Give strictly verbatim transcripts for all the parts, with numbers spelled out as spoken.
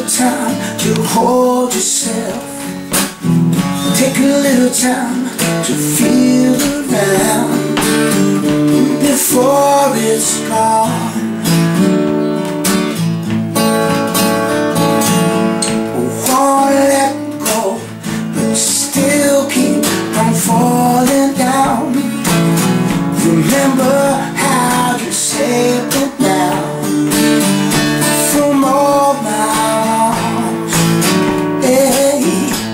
little time to hold yourself. Take a little time to feel around before it's gone. Won't let go, but you still keep on falling down. Remember how you saved it now from all my arms. Hey.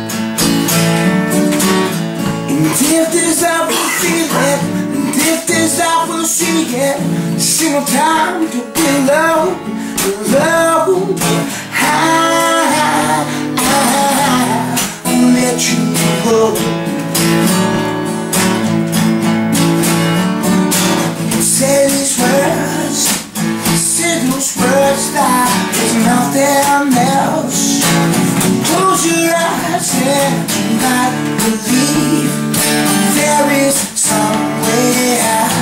And if this I will feel it, and if this I will see it, single time to be alone, alone. I, I won't let you go. Say these words, say those words like there's nothing else. Close your eyes and you might believe there is some way out.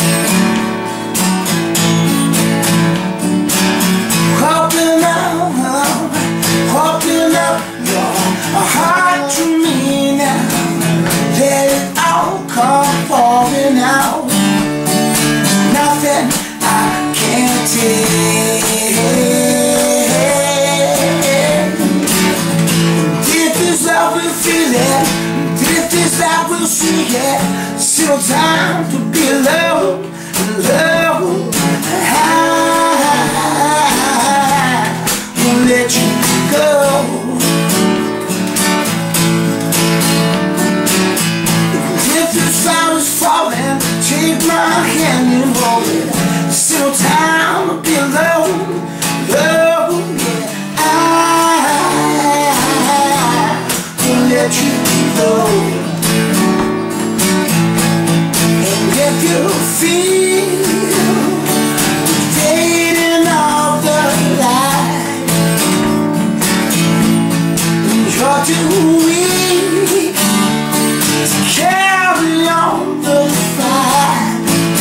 Open up, open up your heart to me now. Let it all come pouring out. Nothing I can't take. If this love will feel it, if this love will see it, still time to be alone, alone. I won't let you go. If the sun is falling, take my hand and hold it. Still time to be alone, alone, yeah. I won't let you go. And if you feel the fading of the light, and you're too weak to carry on the fight,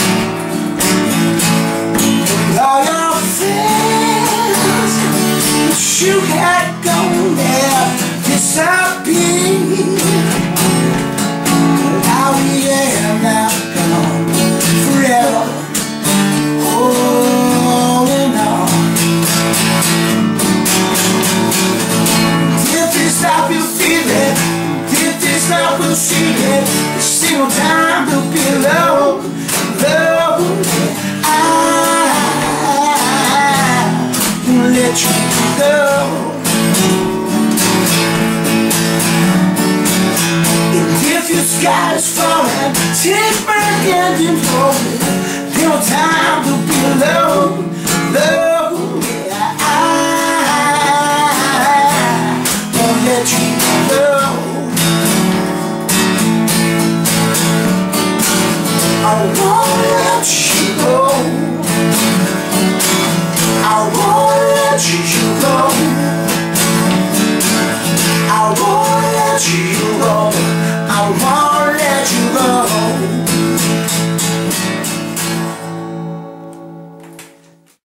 and all your friends that you had gone there disappeared. But I am now gone forever, holding on. If this love will feel it, if this love will see it, there's still time to be alone, alone. I won't let you go. And if your sky is falling, take my hand and hold it. No time to be alone,